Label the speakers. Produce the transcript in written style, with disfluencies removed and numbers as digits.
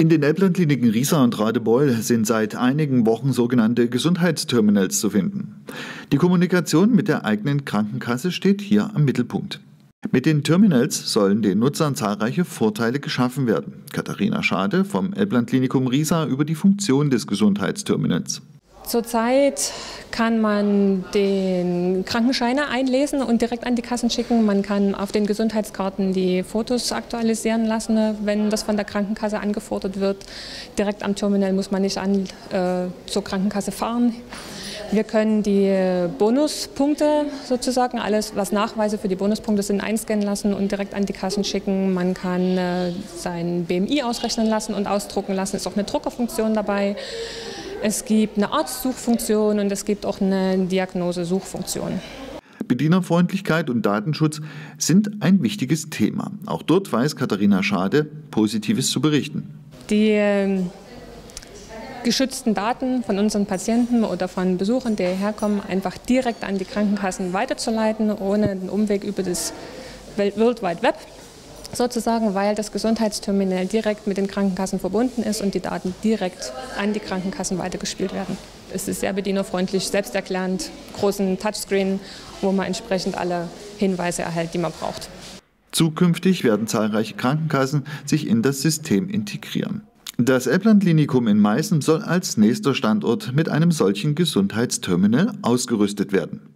Speaker 1: In den Elbland-Kliniken Riesa und Radebeul sind seit einigen Wochen sogenannte Gesundheitsterminals zu finden. Die Kommunikation mit der eigenen Krankenkasse steht hier am Mittelpunkt. Mit den Terminals sollen den Nutzern zahlreiche Vorteile geschaffen werden. Katharina Schade vom Elbland-Klinikum Riesa über die Funktion des Gesundheitsterminals.
Speaker 2: Zurzeit kann man den Krankenscheine einlesen und direkt an die Kassen schicken. Man kann auf den Gesundheitskarten die Fotos aktualisieren lassen, wenn das von der Krankenkasse angefordert wird. Direkt am Terminal muss man nicht zur Krankenkasse fahren. Wir können die Bonuspunkte sozusagen, alles was Nachweise für die Bonuspunkte sind, einscannen lassen und direkt an die Kassen schicken. Man kann sein BMI ausrechnen lassen und ausdrucken lassen. Es ist auch eine Druckerfunktion dabei. Es gibt eine Arztsuchfunktion und es gibt auch eine Diagnosesuchfunktion.
Speaker 1: Bedienerfreundlichkeit und Datenschutz sind ein wichtiges Thema. Auch dort weiß Katharina Schade Positives zu berichten.
Speaker 2: Die geschützten Daten von unseren Patienten oder von Besuchern, die hierher kommen, einfach direkt an die Krankenkassen weiterzuleiten, ohne den Umweg über das World Wide Web sozusagen, weil das Gesundheitsterminal direkt mit den Krankenkassen verbunden ist und die Daten direkt an die Krankenkassen weitergespielt werden. Es ist sehr bedienerfreundlich, selbsterklärend, großen Touchscreen, wo man entsprechend alle Hinweise erhält, die man braucht.
Speaker 1: Zukünftig werden zahlreiche Krankenkassen sich in das System integrieren. Das Elbland-Klinikum in Meißen soll als nächster Standort mit einem solchen Gesundheitsterminal ausgerüstet werden.